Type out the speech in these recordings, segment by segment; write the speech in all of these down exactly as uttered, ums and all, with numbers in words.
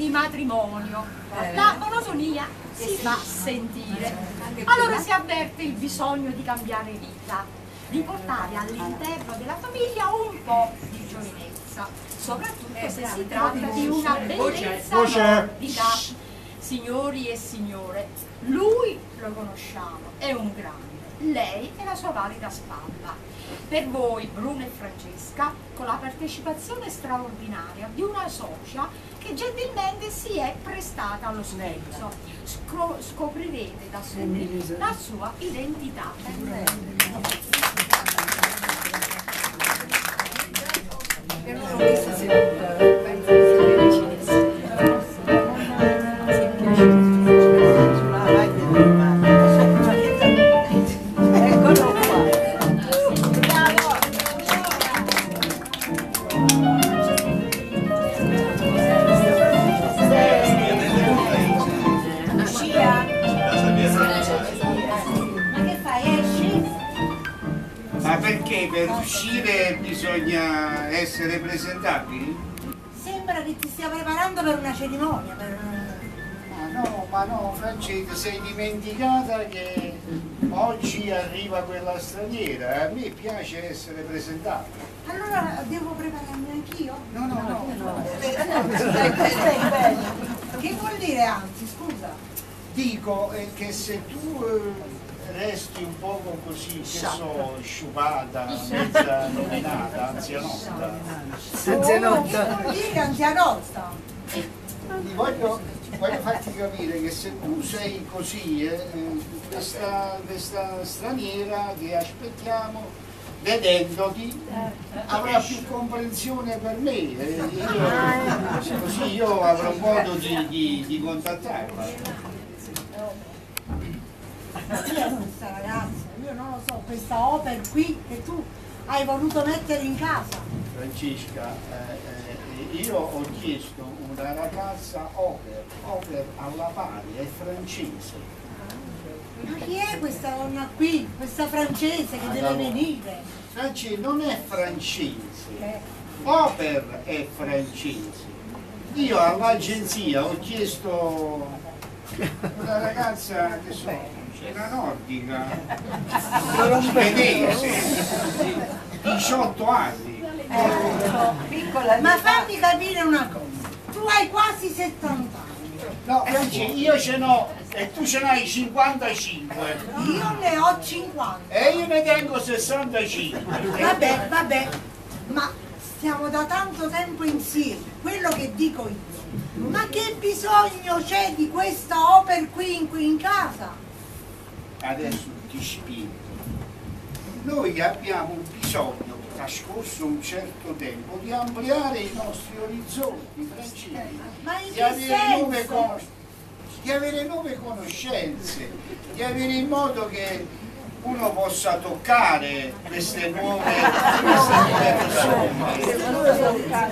di matrimonio, la monotonia si fa sentire. Allora si avverte il bisogno di cambiare vita, di portare all'interno della famiglia un po' di giovinezza, soprattutto se si tratta di una bellezza nordita. Signori e signore, lui lo conosciamo, è un grande, lei è la sua valida spalla. Per voi, Bruno e Francesca, con la partecipazione straordinaria di una socia che gentilmente si è prestata allo scherzo, Scro scoprirete da subito la sua identità. Per uscire bisogna essere presentabili? Sembra che ti stia preparando per una cerimonia. Per... Ma no, ma no, Francesca, sei dimenticata che oggi arriva quella straniera. A me piace essere presentabile. Allora devo prepararmi anch'io? No, no, no. no. no. Che vuol dire anzi, scusa? Dico eh, che se tu... Eh, resti un poco così, che so, sciupata, mezza nominata, anzianotta. Anzianotta? Che vuol dire anzianotta? Voglio, voglio farti capire che se tu sei così, eh, questa, questa straniera che aspettiamo, vedendoti, avrà più comprensione per me. Eh, io, così io avrò modo di, di, di contattarla. Chi è questa ragazza? Io non lo so, questa opera qui che tu hai voluto mettere in casa. Francesca, eh, eh, io ho chiesto una ragazza opera, opera alla pari, è francese. Ma chi è questa donna qui, questa francese che ah, deve no. venire? Francese non è francese, eh. Opera è francese. Io all'agenzia ho chiesto una ragazza che so, una nordica, svedese, diciotto anni. Eh, ma fammi capire una cosa, tu hai quasi settanta anni. No, io ce n'ho e tu ce n'hai cinquantacinque. Io ne ho cinquanta. E io ne tengo sessantacinque. Vabbè, vabbè, ma stiamo da tanto tempo insieme, quello che dico io. Ma che bisogno c'è di questa opera qui in, qui in casa? Adesso ti spiego. Noi abbiamo un bisogno, trascorso un certo tempo, di ampliare i nostri orizzonti, Francesca, di avere nuove cose, di avere nuove conoscenze, di avere in modo che uno possa toccare queste nuove, queste nuove persone.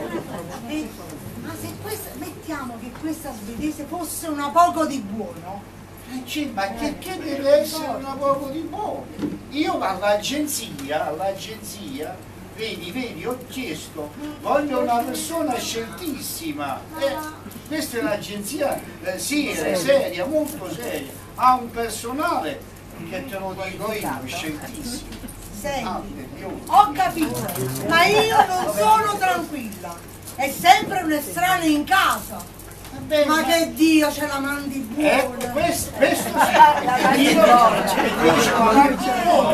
Ma se questa, mettiamo che questa svedese fosse una poco di buono, ma che, che deve essere una poco di buono? Io all'agenzia, all'agenzia, vedi, vedi, ho chiesto, voglio una persona sceltissima. Eh, questa è un'agenzia eh, seria, seria, molto seria, ha un personale che te lo dico io, sceltissimo. Senti, ho capito, ma io non sono tranquilla, è sempre un estraneo in casa. Beh, ma, ma che Dio ce la mandi buona! Ecco, questo, questo sì, perché Dio ce la mandi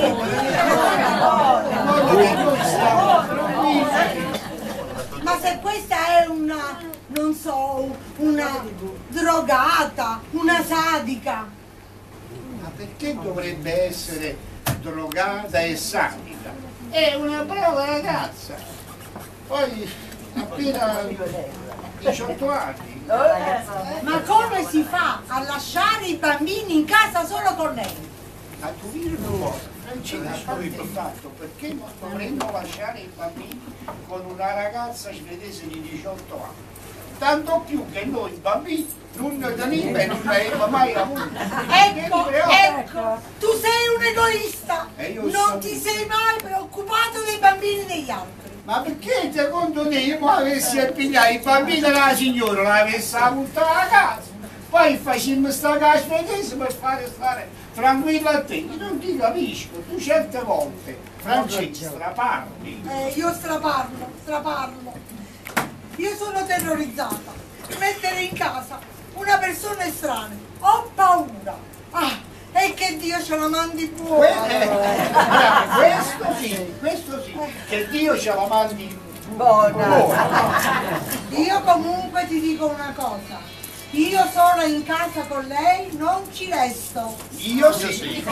buona! Ma se questa è una, non so, una drogata, una sadica! Ma perché dovrebbe essere drogata e sadica? È una brava ragazza! Poi appena diciotto anni. Ma come si fa a lasciare i bambini in casa solo con lei? Ma tu dire una cosa, Francesca avrebbe fatto, perché non dovremmo lasciare i bambini con una ragazza svedese di diciotto anni? Tanto più che noi bambini non ne teniamo e non ne abbiamo mai avuto. Ecco, ecco, tu sei un egoista, non ti sei mai preoccupato dei bambini degli altri. Ma perché secondo te io avessi a pigliare il bambino della signora, l'avessi avuta a casa, poi facciamo sta casa medesima per fare stare tranquillo a te? Io non ti capisco, tu certe volte, Francesca, straparli. Eh, io straparlo, straparlo. Io sono terrorizzata. Mettere in casa una persona estranea, ho paura. Ah, e che Dio ce la mandi buona. Que- eh, bravo, questo sì, questo sì, che Dio ce la mandi Buona. Io comunque ti dico una cosa. Io sono in casa con lei, non ci resto. Io sì, Sei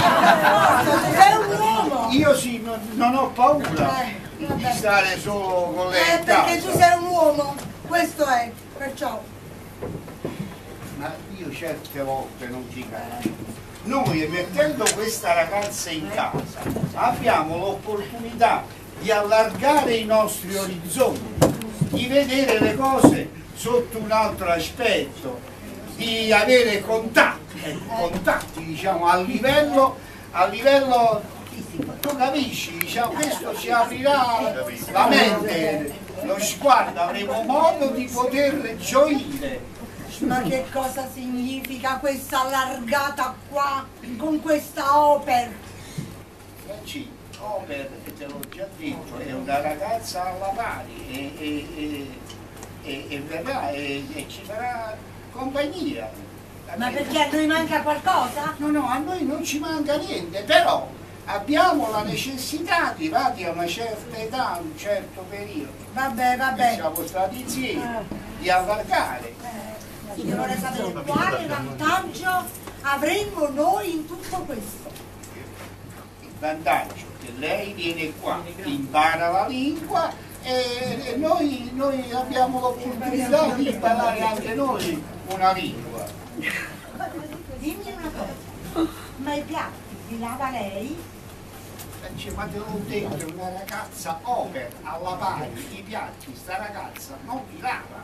un uomo. io sì, non, non ho paura Eh, di vabbè. stare solo con lei Eh, in perché tu casa. sei un uomo. Questo è, perciò. Ma io certe volte non ti capisco. Noi mettendo questa ragazza in casa abbiamo l'opportunità di allargare i nostri orizzonti, di vedere le cose sotto un altro aspetto, di avere contatti, ecco, contatti diciamo a livello, a livello tu capisci, diciamo, questo ci aprirà la mente, lo sguardo, avremo modo di poter gioire. Ma che cosa significa questa allargata qua con questa opera? Franci, Oper, te l'ho già detto, è una ragazza alla pari e, e, e, e, e verrà e, e ci farà compagnia. Ma perché a noi manca qualcosa? No, no, a noi non ci manca niente, però abbiamo la necessità, arrivati a una certa età, a un certo periodo, Vabbè, che vabbè. siamo stati insieme, di allargare. Io vorrei sapere quale vantaggio avremmo noi in tutto questo. Il vantaggio che lei viene qua, impara la lingua e, e noi, noi abbiamo l'opportunità di imparare anche noi una lingua. Dimmi una cosa, ma i piatti li lava lei? Cioè, ma te l'ho detto, è una ragazza opera alla pari, i piatti, sta ragazza non li lava.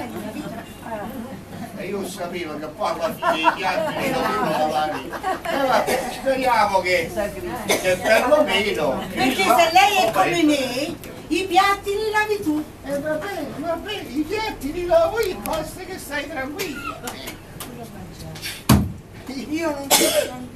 E io sapevo che poi alla fine i piatti li dovevano lavare. E vabbè, speriamo che, che perlomeno... Perché se lei è come me, i piatti li lavi tu. E va bene, va bene, i piatti li lavo io, basta che stai tranquilla. Io non sono tranquilla.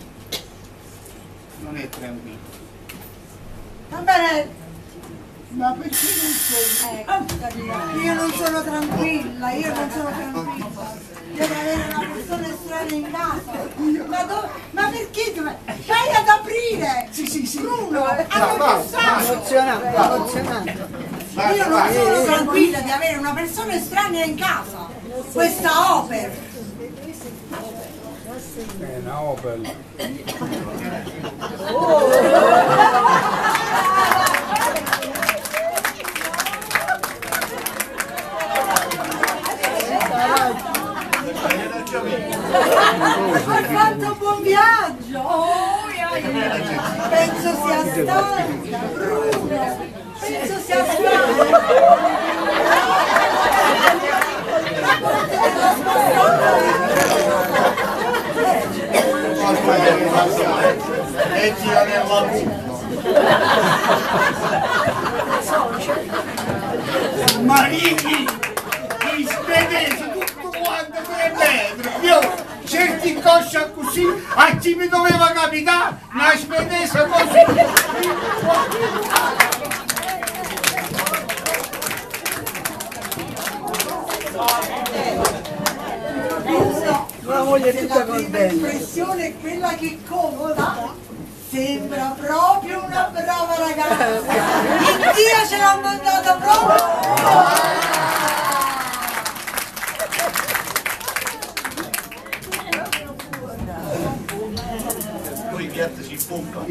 Non è tranquillo. Va bene, Ma perché non sei... ecco, io non sono tranquilla, io non sono tranquilla. Devo avere una persona estranea in casa. Ma, do- ma perché? dove- Vai ad aprire! Sì, sì, sì. Bruno, Va, hanno va, pensato! Emozionante, emozionante. va, Io non va. sono tranquilla di avere una persona estranea in casa. Questa opera. È una Opel. Hai fatto un buon viaggio! Oh, io- Penso sia stanca, Bruno! Penso sia stanca! Mettila nella buca. Marini, mi spedese tutto quanto tre metri. Io certi in coscia così, a chi mi doveva capitare, una spedese così. La moglie è tutta La prima contenta. impressione è quella che conta. Sembra proprio una brava ragazza. Il Dio ce l'ha mandata proprio. Poi i piatti si pompano.